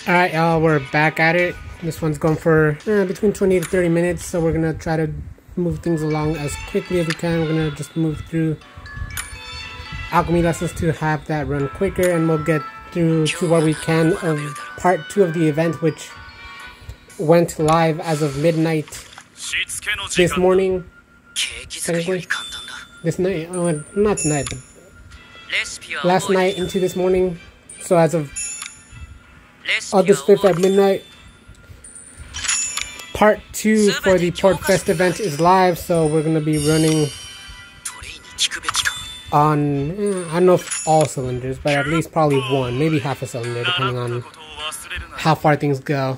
Alright, y'all, we're back at it. This one's going for between 20 to 30 minutes, so we're gonna try to move things along as quickly as we can. We're gonna just move through alchemy lessons to have that run quicker, and we'll get through to where we can of part 2 of the event, which went live as of midnight this morning. Technically, this night, not tonight, but last night into this morning. So as of August 5th at midnight, part 2 for the Port Fest event is live, so we're going to be running on, I don't know if all cylinders, but at least probably one, maybe half a cylinder, depending on how far things go.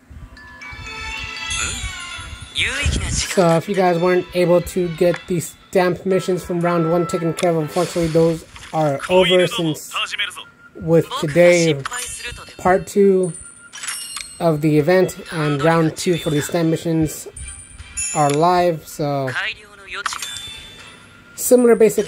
So if you guys weren't able to get the stamped missions from round 1 taken care of, unfortunately those are over, since with today part 2 of the event and round 2 for the stamp missions are live. So similar basic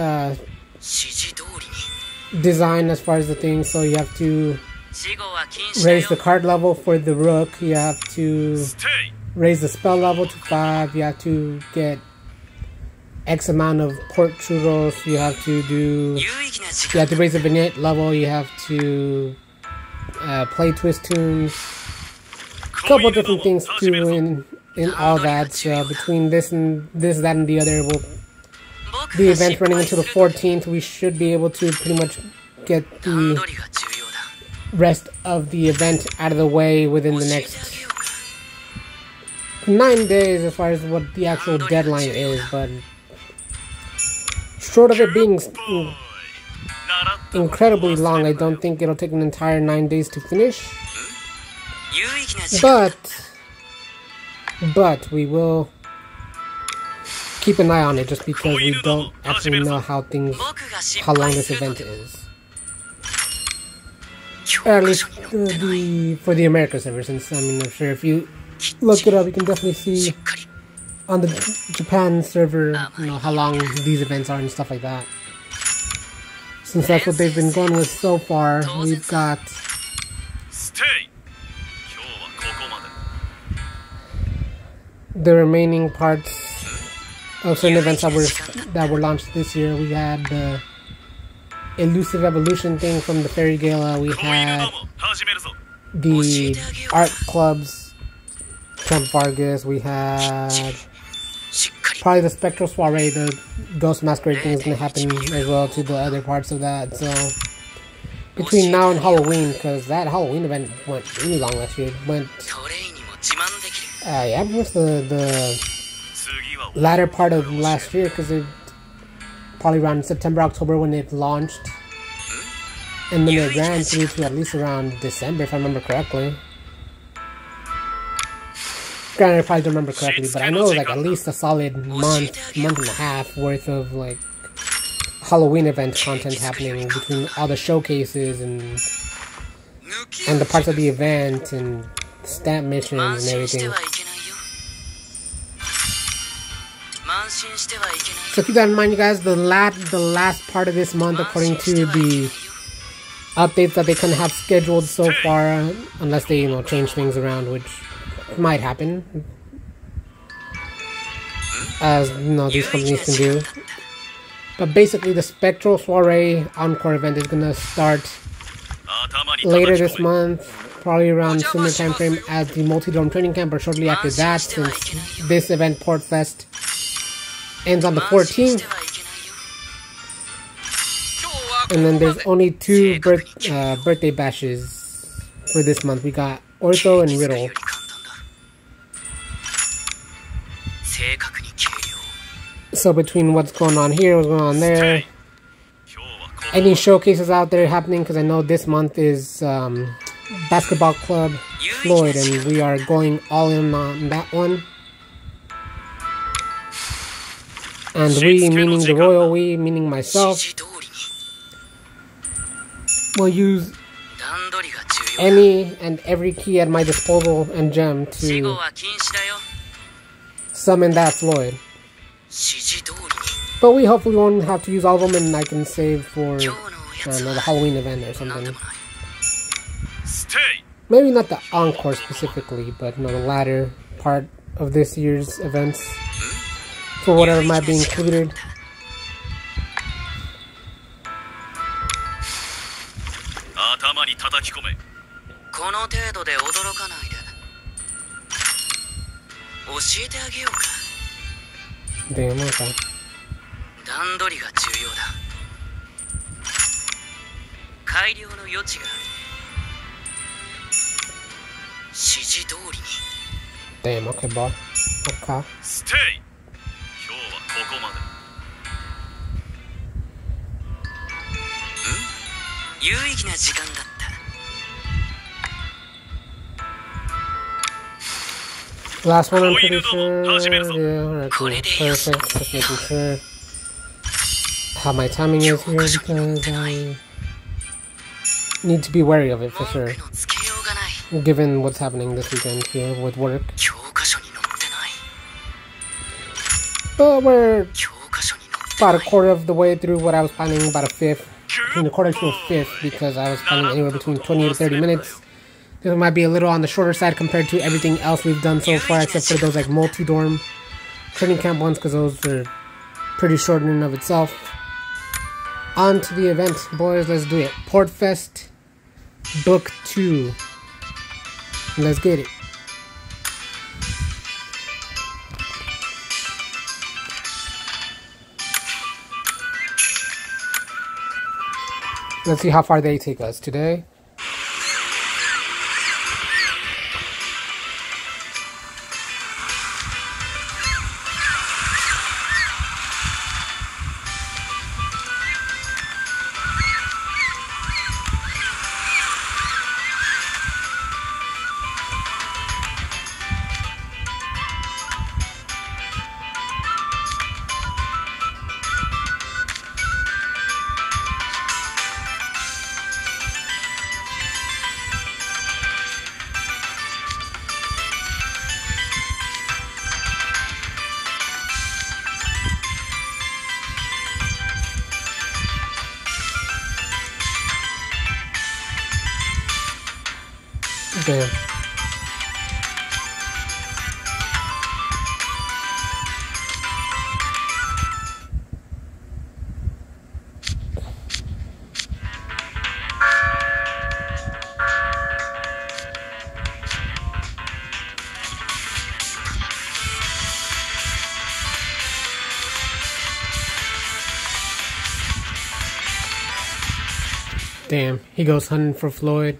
design as far as the things. So you have to raise the card level for the rook, you have to raise the spell level to 5, you have to get X amount of port churros, you have to raise the vignette level, you have to play twist tunes, a couple different things to do in all that. So between this, that, and the other, the event running until the 14th, we should be able to pretty much get the rest of the event out of the way within the next 9 days as far as what the actual deadline is, but short of it being incredibly long, I don't think it'll take an entire 9 days to finish. But we will keep an eye on it, just because we don't actually know how long this event is. Or at least for the America server, since I'm sure if you look it up, you can definitely see on the Japan server, how long these events are and stuff like that. Since that's what they've been going with so far, we've got the remaining parts of certain events that were launched this year. We had the Elusive Evolution thing from the Fairy Gala, we had the art clubs, Trump Vargas, we had probably the Spectral Soiree, the Ghost Masquerade thing is going to happen as well to the other parts of that. So between now and Halloween, because that Halloween event went really long last year, it went yeah, pretty much the latter part of last year, because it probably around September, October when it launched, and then it ran through to at least around December, if I remember correctly. Granted, I probably don't remember correctly, but I know like at least a solid month and a half worth of like Halloween event content happening between all the showcases and the parts of the event and stamp missions and everything. So keep that in mind, you guys. The last part of this month, according to the updates that they kind of have scheduled so far, unless they change things around, which might happen, as these companies can do. But basically, the Spectral Soiree Encore event is gonna start later this month, probably around similar time frame as the Multi-Dome Training Camp, or shortly after that, since this event, Port Fest, ends on the 14th. And then there's only 2 birthday bashes for this month. We got Ortho and Riddle. So between what's going on here, what's going on there, any showcases out there happening, because I know this month is Basketball Club Floyd, and we are going all in on that one. And we, meaning the royal we, meaning myself, will use any and every key at my disposal and gem to summon that Floyd. But we hopefully won't have to use all of them, and I can save for the Halloween event or something. maybe not the encore specifically, but the latter part of this year's events for whatever might be included. Damn, okay. Damn, okay, boy. Okay. Last one, I'm pretty sure. Yeah, alright, cool. Perfect. Just making sure how my timing is here because I need to be wary of it for sure. Given what's happening this weekend here with work. But we're about a quarter of the way through what I was planning, about a fifth. Between a quarter to a fifth because I was planning anywhere between 20 to 30 minutes. This might be a little on the shorter side compared to everything else we've done so far, except for those like multi-dorm training camp ones, because those are pretty short in and of itself. On to the event, boys. Let's do it. Portfest Book 2. Let's get it. Let's see how far they take us today. Damn. Damn, he goes hunting for Floyd.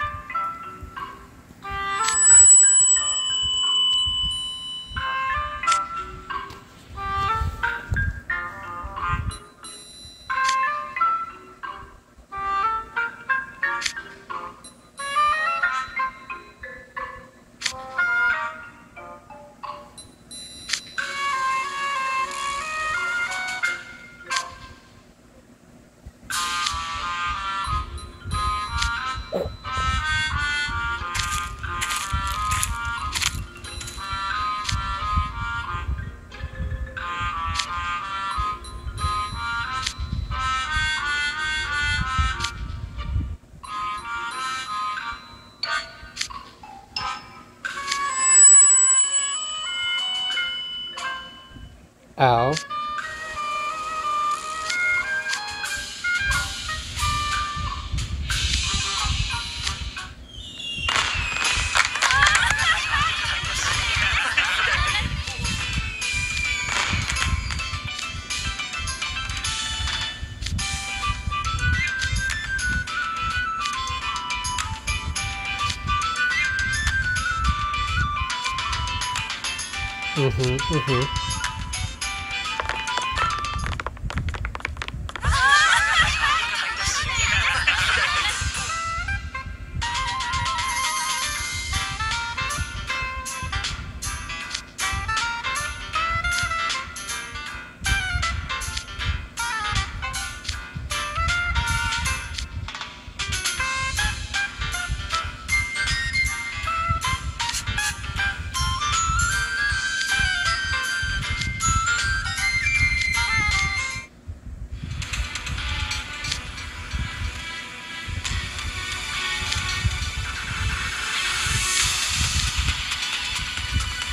Ow.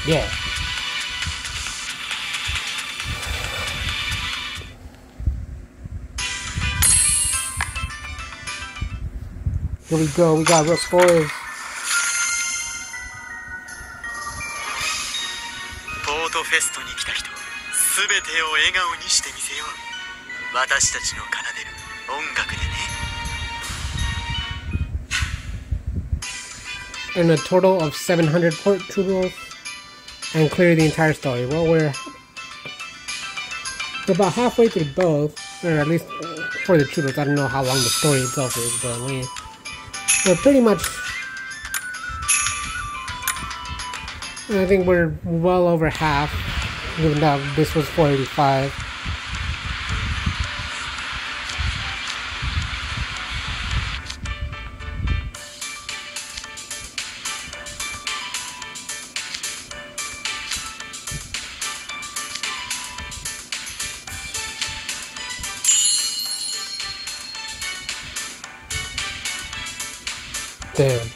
Yeah. Here we go. We got Rook Boys. ポートフェストに来た人、すべてを笑顔にしてみせよう。私たちの奏でる音楽でね。 And a total of 700 port tutorials and clear the entire story. Well, we're about halfway through both, or at least for the tutorials. I don't know how long the story itself is, but we're pretty much. I think we're well over half, given that this was 485. Damn.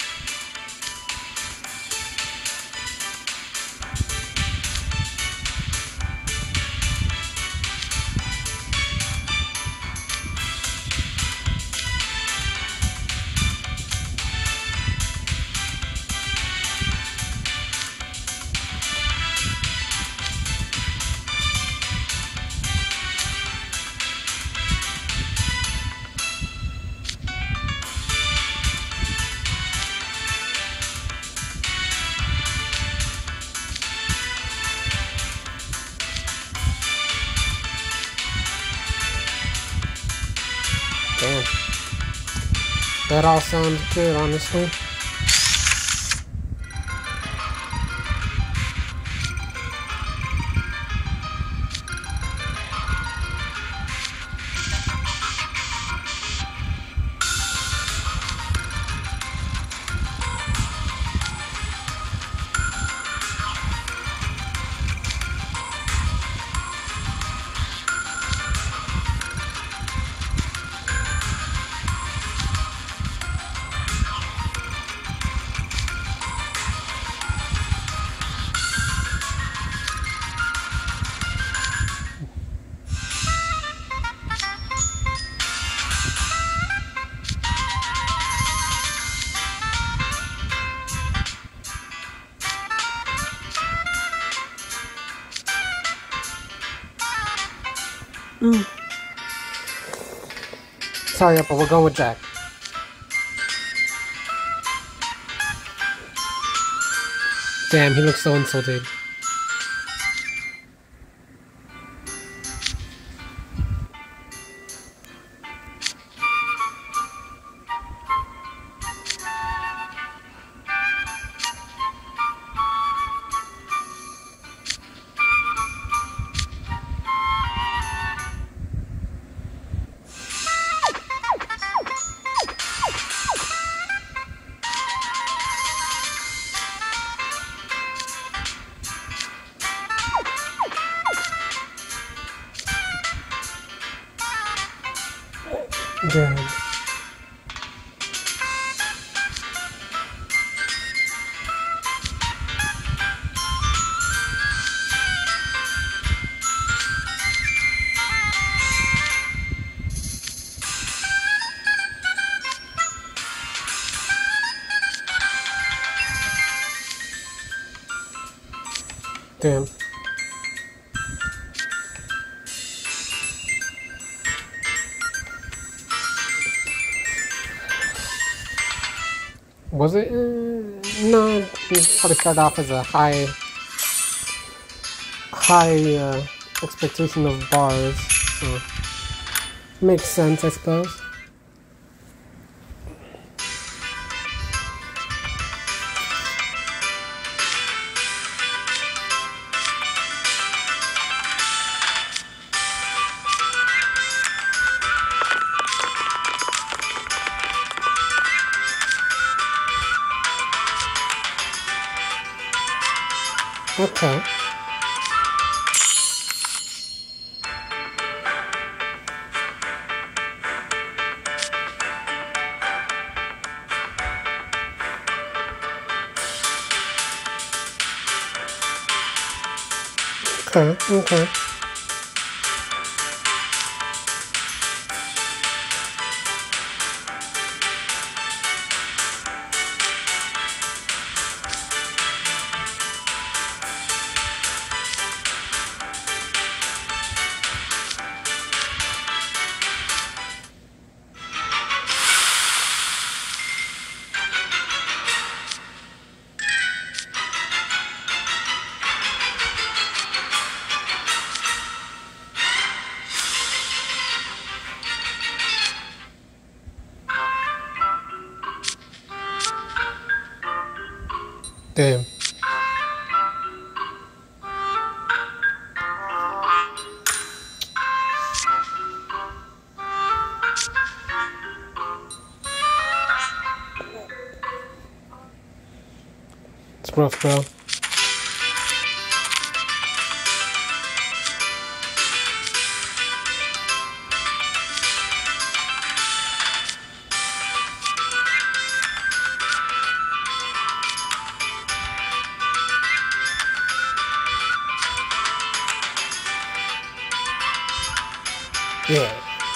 Damn. That all sounds good, honestly. Sorry, but we'll go with Jack. Damn, he looks so insulted. Damn. Damn. Was it? No, it probably started off as a high expectation of bars, so makes sense, I suppose. Okay. Okay, okay. Damn. It's rough, bro. Yeah.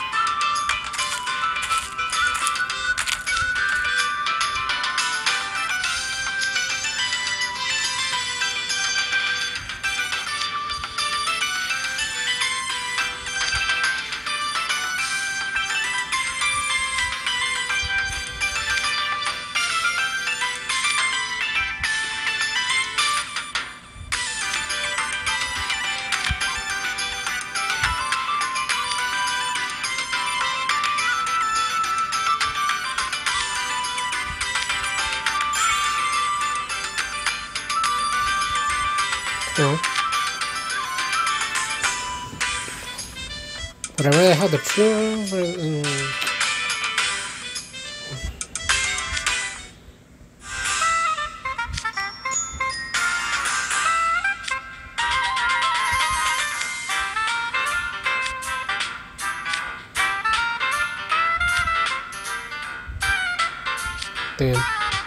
No. But I really had the true. Damn.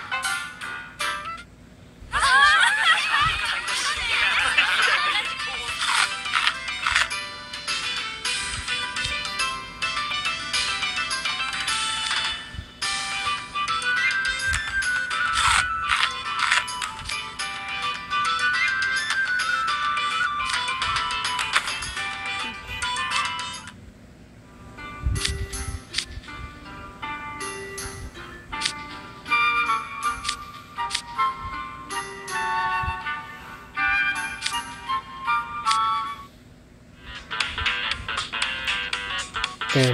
Damn.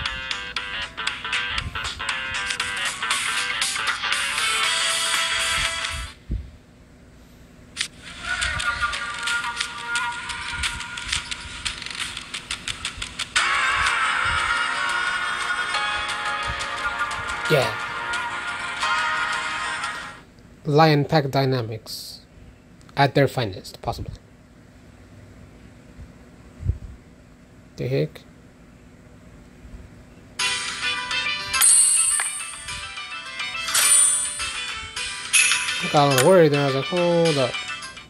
Yeah. Lion pack dynamics at their finest, possibly. The heck? I got a little worried there. I was like, hold up.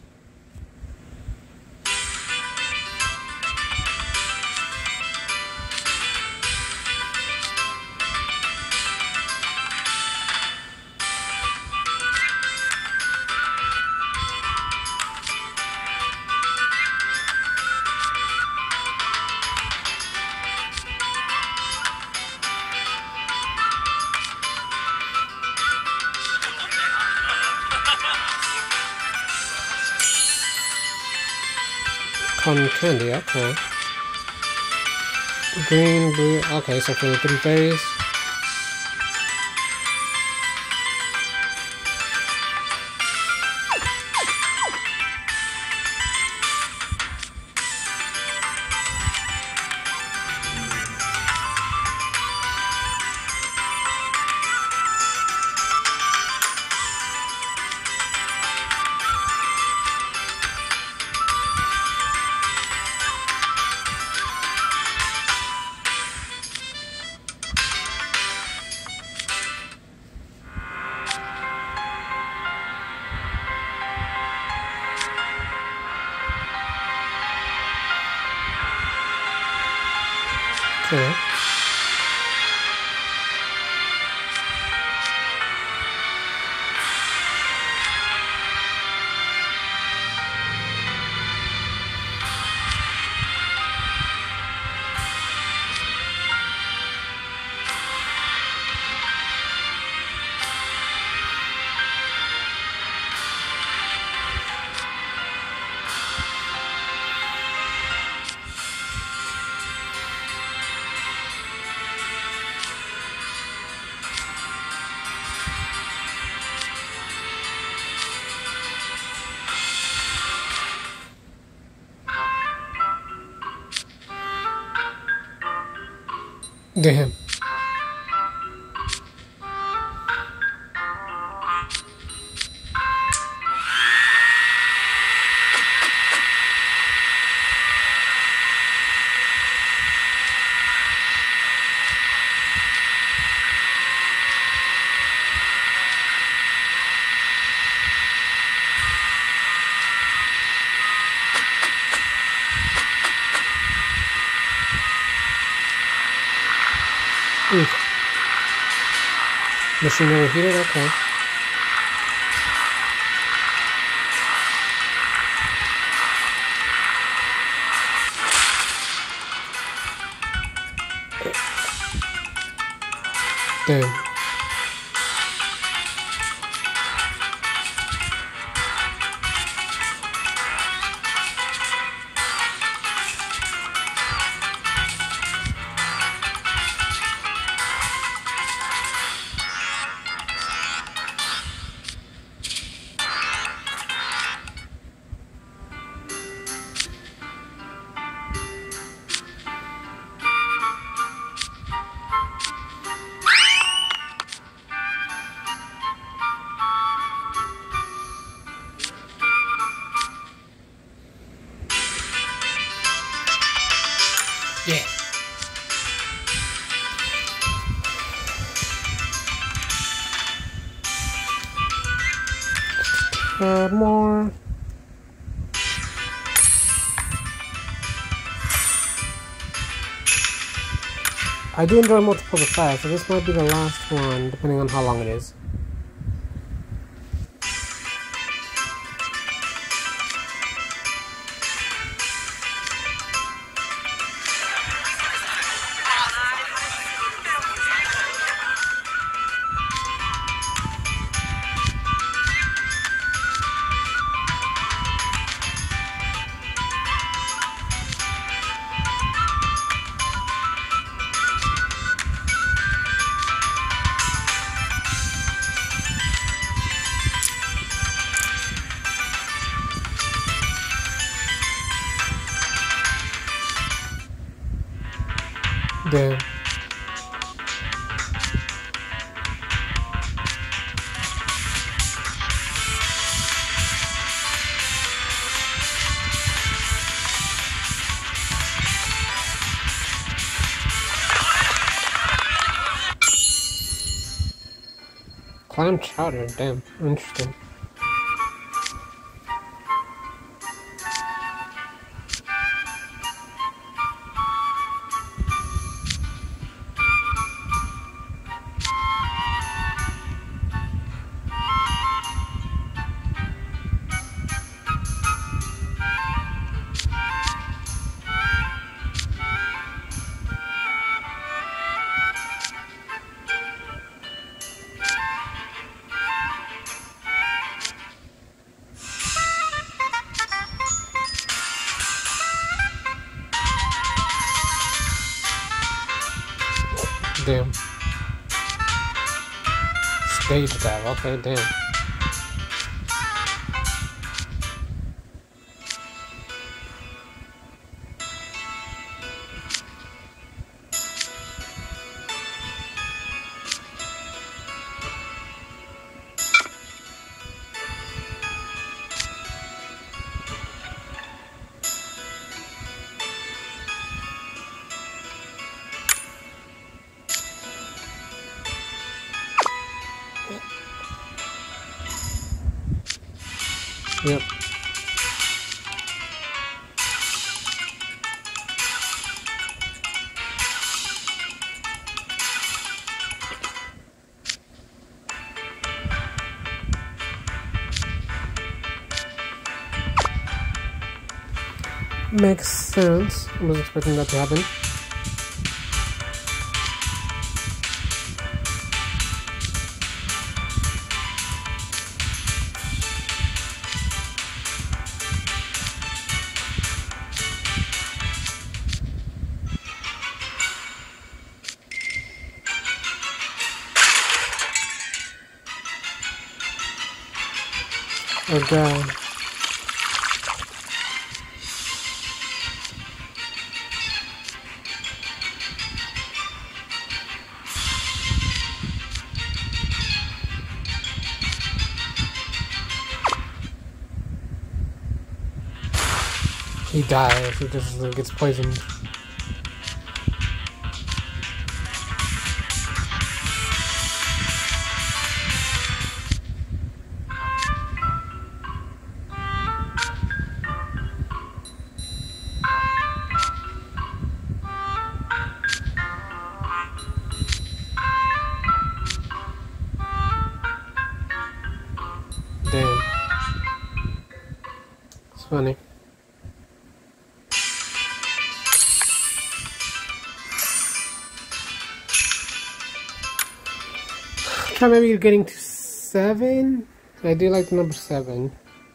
Cotton candy, okay. Green, blue, okay, so for the 3 fairies. Okay. Damn. Oof. Machine overheated? Okay. Damn. Yeah. More. I do enjoy multiple size, so this might be the last one, depending on how long it is. Damn. Clam chowder, damn, interesting. Damn. Stage dive, okay, damn. Yep. Makes sense. I was expecting that to happen. Oh god. He dies, he just gets poisoned. Damn. It's funny. Try maybe getting to 7. I do like the number 7.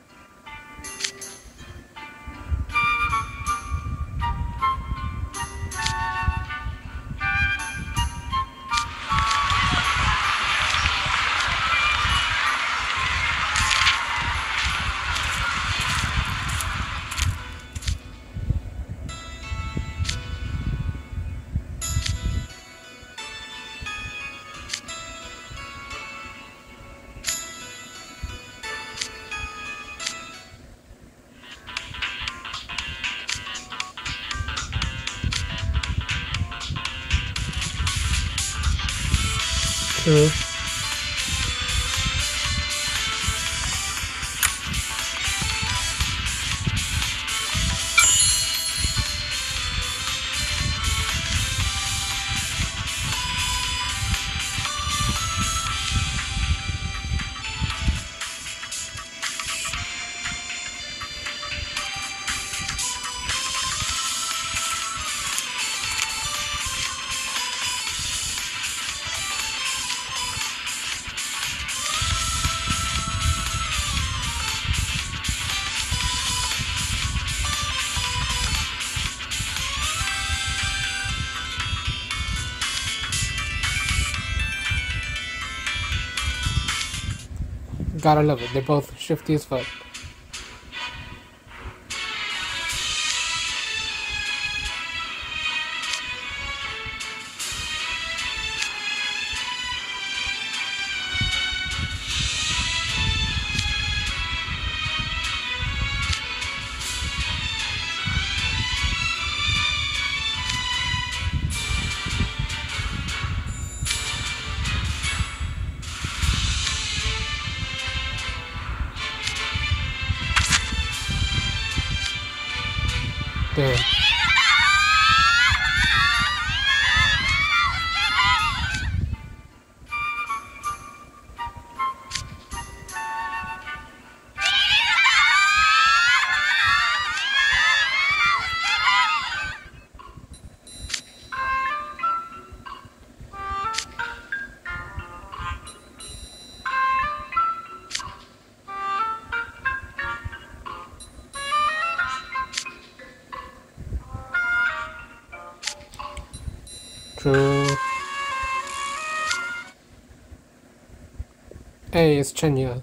True. Gotta love it. They're both shifty as fuck. Damn. True. Hey, it's Chenya.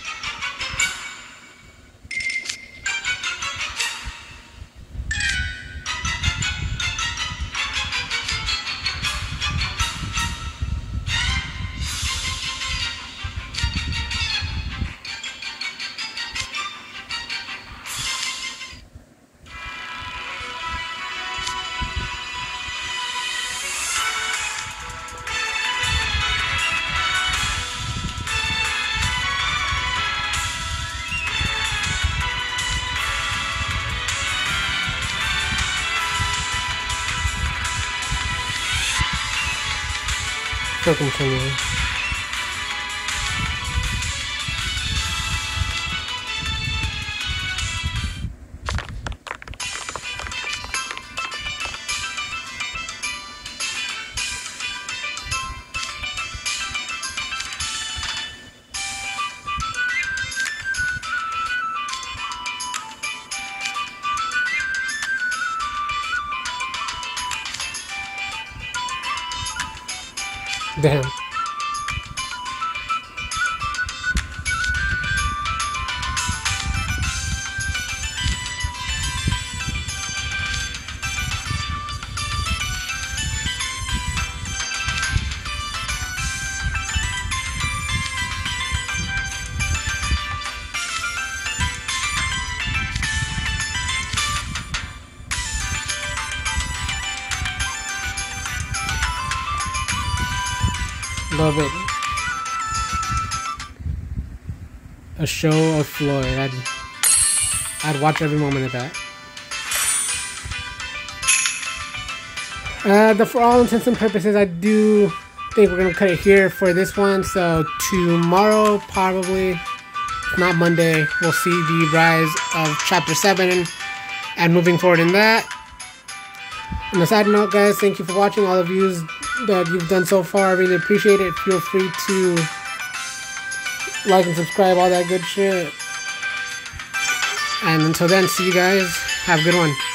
Still continuing. Damn. Love it. A show of Floyd. I'd watch every moment of that. For all intents and purposes, I do think we're gonna cut it here for this one. So tomorrow, probably, if not Monday, we'll see the rise of Chapter 7 and moving forward in that. On a side note, guys, thank you for watching. All the views that you've done so far, I really appreciate it. Feel free to like and subscribe, all that good shit. And until then, see you guys. Have a good one.